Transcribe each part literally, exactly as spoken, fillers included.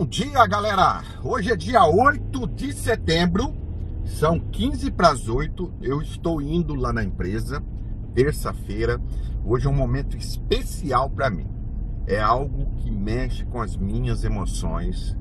dia, galera! Hoje é dia oito de setembro, são quinze para as oito. Eu estou indo lá na empresa, terça-feira. Hoje é um momento especial para mim. É algo que mexe com as minhas emoções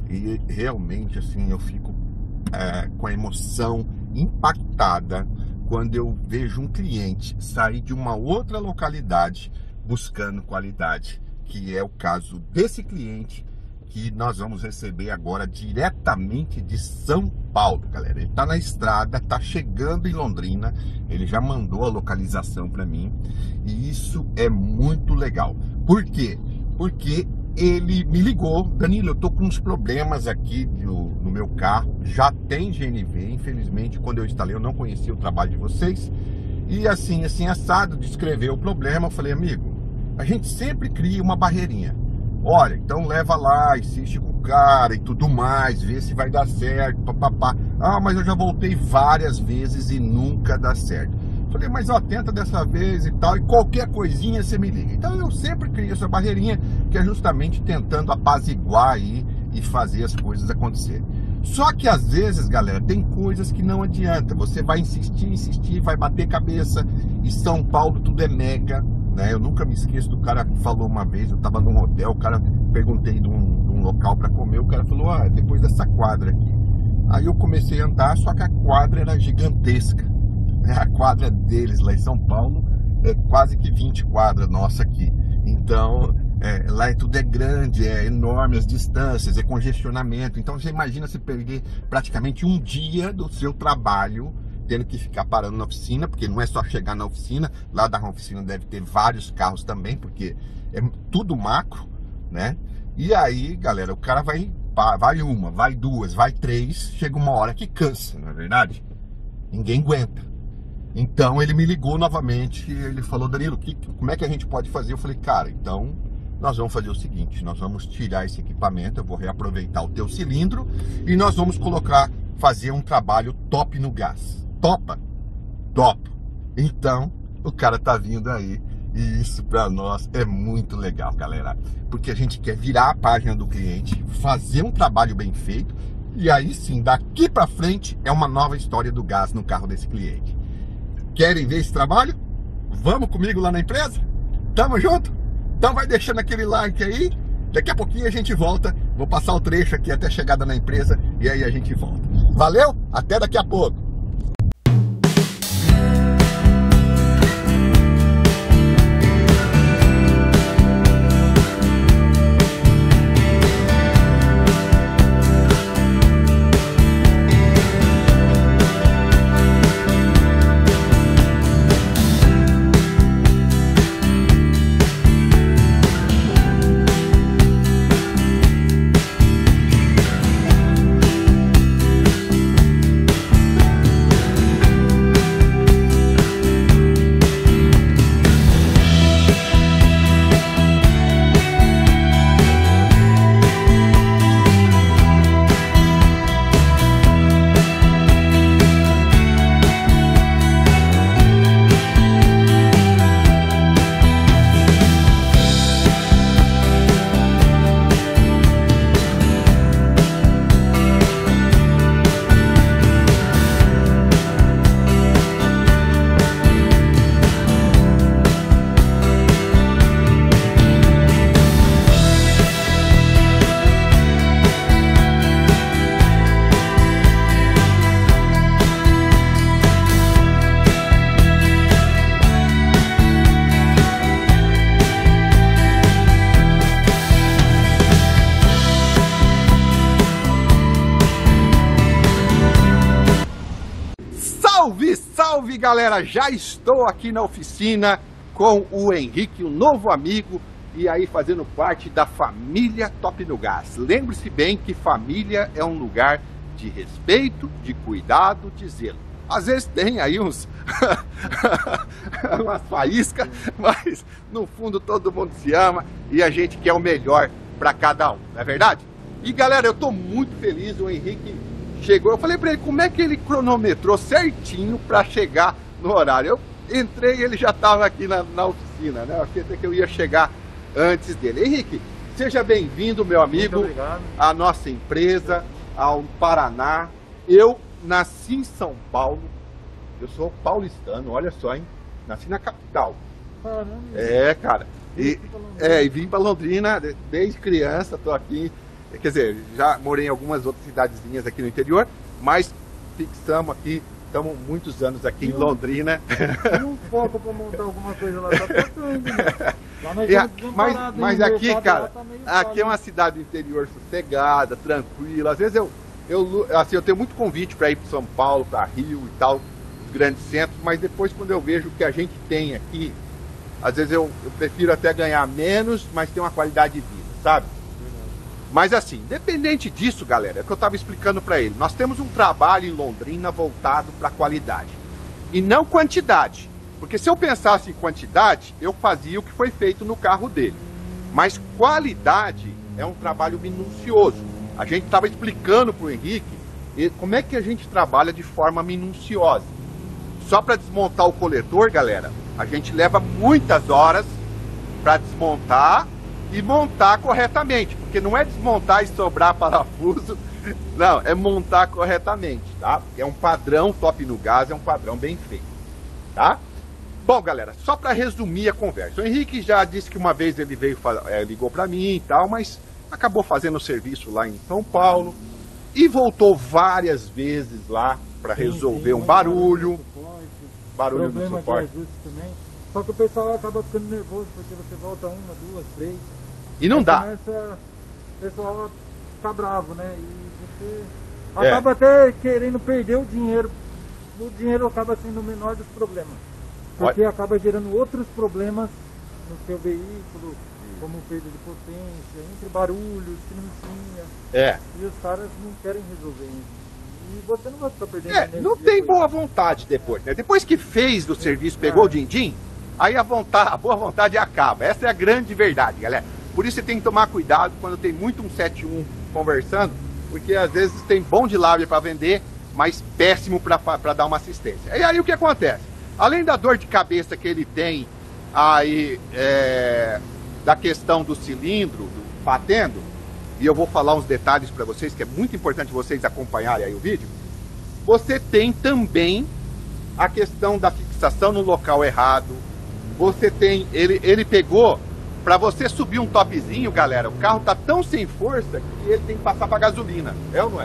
e realmente, assim, eu fico é, com a emoção impactada quando eu vejo um cliente sair de uma outra localidade buscando qualidade, que é o caso desse cliente que nós vamos receber agora diretamente de São Paulo, galera. Ele está na estrada, está chegando em Londrina, ele já mandou a localização para mim e isso é muito legal. Por quê? Porque ele me ligou: Danilo, eu tô com uns problemas aqui no, no meu carro, já tem G N V, infelizmente quando eu instalei eu não conhecia o trabalho de vocês, e assim, assim, assado, descreveu o problema. Eu falei: amigo, a gente sempre cria uma barreirinha. Olha, então leva lá, insiste com o cara e tudo mais, vê se vai dar certo, papapá. Ah, mas eu já voltei várias vezes e nunca dá certo. Falei: mas ó, tenta dessa vez e tal, e qualquer coisinha você me liga. Então eu sempre crio essa barreirinha, que é justamente tentando apaziguar aí e fazer as coisas acontecerem. Só que às vezes, galera, tem coisas que não adianta. Você vai insistir, insistir, vai bater cabeça. E São Paulo tudo é mega, né? Eu nunca me esqueço do cara que falou uma vez, eu tava num hotel, o cara, perguntei de um, de um local para comer, o cara falou: ah, depois dessa quadra aqui. Aí eu comecei a andar, só que a quadra era gigantesca. A quadra deles lá em São Paulo é quase que vinte quadras nossa aqui. Então é, lá é, tudo é grande, é enorme as distâncias, é congestionamento. Então você imagina se perder praticamente um dia do seu trabalho tendo que ficar parando na oficina, porque não é só chegar na oficina, lá da oficina deve ter vários carros também, porque é tudo macro, né? E aí, galera, o cara vai, vai uma, vai duas, vai três, chega uma hora que cansa, não é verdade? Ninguém aguenta. Então ele me ligou novamente e ele falou: Danilo, que, como é que a gente pode fazer? Eu falei: cara, então nós vamos fazer o seguinte, nós vamos tirar esse equipamento, eu vou reaproveitar o teu cilindro e nós vamos colocar, fazer um trabalho top no gás. Topa? Top. Então o cara tá vindo aí e isso para nós é muito legal, galera, porque a gente quer virar a página do cliente, fazer um trabalho bem feito e aí sim, daqui para frente é uma nova história do gás no carro desse cliente. Querem ver esse trabalho? Vamos comigo lá na empresa? Tamo junto? Então vai deixando aquele like aí. Daqui a pouquinho a gente volta. Vou passar o trecho aqui até a chegada na empresa e aí a gente volta. Valeu? Até daqui a pouco. Salve, salve, galera! Já estou aqui na oficina com o Henrique, um novo amigo, e aí fazendo parte da família Top no Gás. Lembre-se bem que família é um lugar de respeito, de cuidado, de zelo. Às vezes tem aí uns umas faíscas, mas no fundo todo mundo se ama e a gente quer o melhor para cada um, não é verdade? E galera, eu estou muito feliz, o Henrique chegou. Eu falei para ele como é que ele cronometrou certinho para chegar no horário. Eu entrei e ele já estava aqui na, na oficina, né? Eu achei até que eu ia chegar antes dele. Henrique, Seja bem-vindo, meu amigo, à nossa empresa, ao Paraná. Eu nasci em São Paulo, eu sou paulistano, olha só, hein? Nasci na capital. Caramba. É, cara. E, é, e vim para Londrina desde criança, tô aqui. Quer dizer, já morei em algumas outras cidadezinhas aqui no interior, mas fixamos aqui, estamos muitos anos aqui em Londrina. Tem um foco para montar alguma coisa lá, tá tocando, né? É, mas, mas aqui, cara, tá aqui é uma cidade do interior sossegada, tranquila. Às vezes eu, eu, assim, eu tenho muito convite para ir para São Paulo, para Rio e tal, os grandes centros, mas depois quando eu vejo o que a gente tem aqui, às vezes eu, eu prefiro até ganhar menos, mas ter uma qualidade de vida, sabe? Mas assim, independente disso, galera, é o que eu estava explicando para ele. Nós temos um trabalho em Londrina voltado para qualidade e não quantidade. Porque se eu pensasse em quantidade, eu fazia o que foi feito no carro dele. Mas qualidade é um trabalho minucioso. A gente estava explicando para o Henrique como é que a gente trabalha de forma minuciosa. Só para desmontar o coletor, galera, a gente leva muitas horas para desmontar e montar corretamente. Porque não é desmontar e sobrar parafuso, não, é montar corretamente, tá? É um padrão top no gás, é um padrão bem feito, tá? Bom, galera, só para resumir a conversa, o Henrique já disse que uma vez ele veio, é, ligou para mim e tal, mas acabou fazendo o serviço lá em São Paulo e voltou várias vezes lá para resolver um barulho, barulho no suporte. Também. Só que o pessoal acaba ficando nervoso porque você volta uma, duas, três e não dá. Começa, o pessoal fica bravo, né? E você acaba é. até querendo perder o dinheiro. O dinheiro acaba sendo o menor dos problemas. Porque acaba gerando outros problemas no seu veículo, como perda de potência, entre barulhos que não tinha. É. E os caras não querem resolver isso. E você não vai ficar perdendo é, energia. Não tem boa vontade depois, né? Depois que fez do serviço, pegou é. o din-din, aí a, vontade, a boa vontade acaba. Essa é a grande verdade, galera. Por isso você tem que tomar cuidado quando tem muito um sete um conversando, porque às vezes tem bom de lábia para vender, mas péssimo para dar uma assistência. E aí o que acontece? Além da dor de cabeça que ele tem aí, é, da questão do cilindro, do batendo, e eu vou falar uns detalhes para vocês, que é muito importante vocês acompanharem aí o vídeo, você tem também a questão da fixação no local errado, você tem, ele, ele pegou, para você subir um topzinho, galera, o carro tá tão sem força que ele tem que passar para gasolina, é ou não é?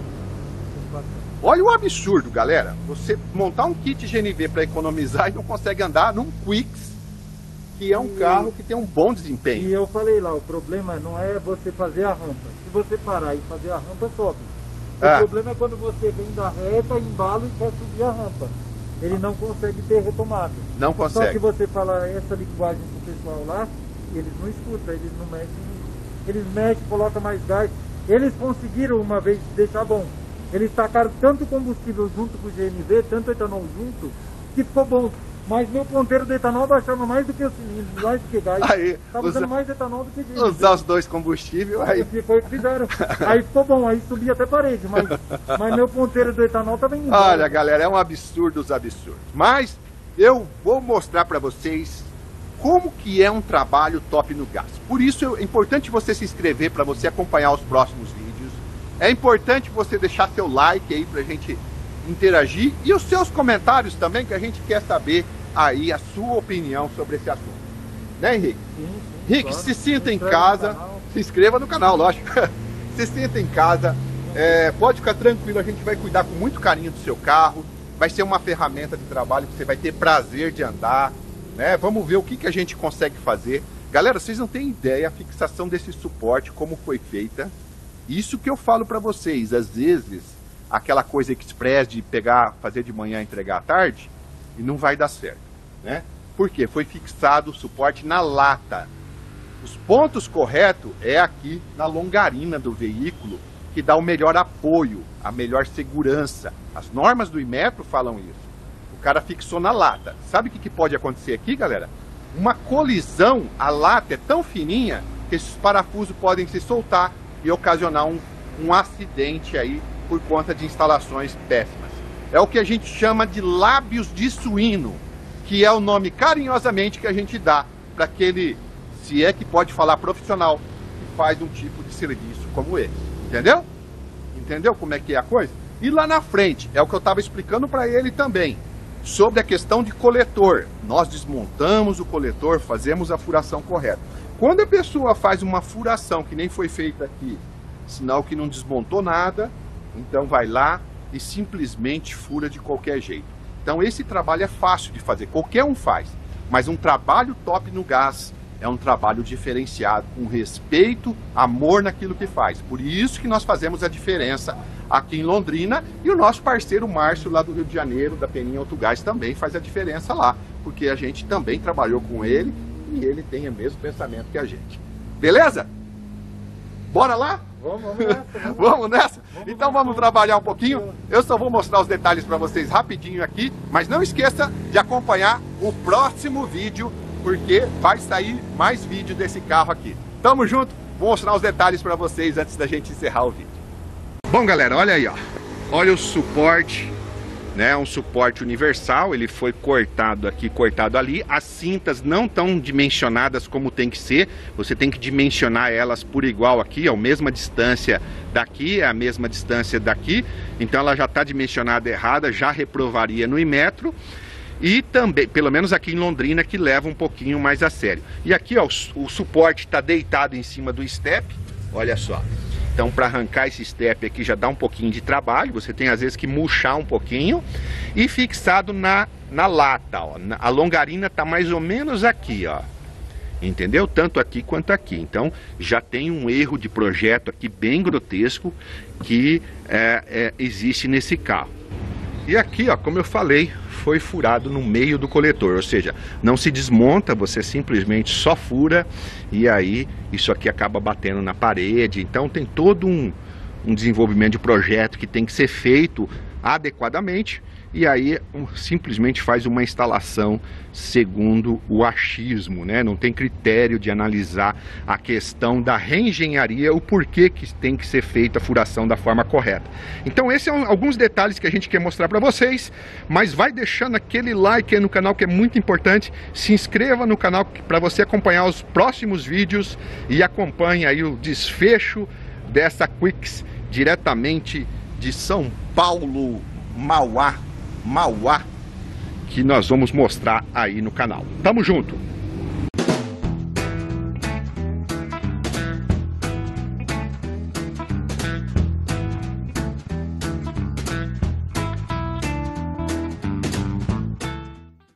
Olha o absurdo, galera. Você montar um kit G N V para economizar e não consegue andar num Quicks, que é um e... carro que tem um bom desempenho. E eu falei lá, o problema não é você fazer a rampa. Se você parar e fazer a rampa, sobe. O é. problema é quando você vem da reta, embala e quer subir a rampa. Ele não consegue ter retomada. Não consegue. Só que você fala essa linguagem pro pessoal lá, e eles não escutam, eles não mexem. Eles mexem, colocam mais gás. Eles conseguiram uma vez deixar bom. Eles tacaram tanto combustível junto com o G N V, tanto etanol junto, que ficou bom. Mas meu ponteiro de etanol baixava mais do que o cilindro, mais do que gás. Aí, Tava usando mais etanol do que G N V. Usar os dois combustíveis, aí... Foi o que fizeram. Aí ficou bom, aí subia até parede, mas, mas meu ponteiro do etanol tava indo. Olha, galera, é um absurdo os absurdos. Mas eu vou mostrar para vocês como que é um trabalho top no gás. Por isso é importante você se inscrever para você acompanhar os próximos vídeos. É importante você deixar seu like aí pra gente interagir e os seus comentários também, que a gente quer saber aí a sua opinião sobre esse assunto. Né, Henrique? Sim, sim, Henrique, claro. se sinta em casa, se inscreva no canal, lógico. Se sinta em casa, é, pode ficar tranquilo, a gente vai cuidar com muito carinho do seu carro, vai ser uma ferramenta de trabalho que você vai ter prazer de andar, né? Vamos ver o que, que a gente consegue fazer. Galera, vocês não têm ideia a fixação desse suporte, como foi feita. Isso que eu falo para vocês, às vezes, aquela coisa express de pegar, fazer de manhã e entregar à tarde, e não vai dar certo, né? Por quê? Foi fixado o suporte na lata. Os pontos corretos é aqui na longarina do veículo, que dá o melhor apoio, a melhor segurança. As normas do Inmetro falam isso. O cara fixou na lata. Sabe o que, que pode acontecer aqui, galera? Uma colisão, a lata é tão fininha que esses parafusos podem se soltar e ocasionar um, um acidente aí por conta de instalações péssimas. É o que a gente chama de lábios de suíno, que é o nome carinhosamente que a gente dá para aquele, se é que pode falar profissional, que faz um tipo de serviço como esse. Entendeu? Entendeu como é que é a coisa? E lá na frente, é o que eu estava explicando para ele também, sobre a questão de coletor. Nós desmontamos o coletor, fazemos a furação correta. Quando a pessoa faz uma furação que nem foi feita aqui, sinal que não desmontou nada, então vai lá e simplesmente fura de qualquer jeito. Então esse trabalho é fácil de fazer, qualquer um faz. Mas um trabalho top no gás é um trabalho diferenciado, com respeito, amor naquilo que faz. Por isso que nós fazemos a diferença aqui em Londrina, e o nosso parceiro Márcio lá do Rio de Janeiro, da Peninha Autogás, também faz a diferença lá, porque a gente também trabalhou com ele e ele tem o mesmo pensamento que a gente. Beleza? Bora lá? Vamos, vamos nessa. Vamos, vamos nessa? Vamos então vamos trabalhar um pouquinho. Eu só vou mostrar os detalhes para vocês rapidinho aqui, mas não esqueça de acompanhar o próximo vídeo, porque vai sair mais vídeo desse carro aqui. Tamo junto, vou mostrar os detalhes para vocês antes da gente encerrar o vídeo. Bom, galera, olha aí, ó. Olha o suporte, né? Um suporte universal, ele foi cortado aqui, cortado ali. As cintas não estão dimensionadas como tem que ser. Você tem que dimensionar elas por igual aqui, ó, a mesma distância daqui, é a mesma distância daqui. Então ela já está dimensionada errada, já reprovaria no Inmetro. E também, pelo menos aqui em Londrina, que leva um pouquinho mais a sério. E aqui, ó, o, o suporte está deitado em cima do step, olha só. Então, para arrancar esse step aqui já dá um pouquinho de trabalho, você tem às vezes que murchar um pouquinho. E fixado na, na lata, ó, a longarina está mais ou menos aqui, ó. Entendeu? Tanto aqui quanto aqui. Então, já tem um erro de projeto aqui bem grotesco que é, é, existe nesse carro. E aqui, ó, como eu falei, foi furado no meio do coletor, ou seja, não se desmonta, você simplesmente só fura e aí isso aqui acaba batendo na parede. Então tem todo um, um desenvolvimento de projeto que tem que ser feito adequadamente, e aí um, simplesmente faz uma instalação segundo o achismo, né? Não tem critério de analisar a questão da reengenharia, o porquê que tem que ser feita a furação da forma correta. Então esses são alguns detalhes que a gente quer mostrar para vocês, mas vai deixando aquele like aí no canal, que é muito importante. Se inscreva no canal para você acompanhar os próximos vídeos e acompanhe aí o desfecho dessa Quicks diretamente de São Paulo, Mauá, Mauá, que nós vamos mostrar aí no canal. Tamo junto!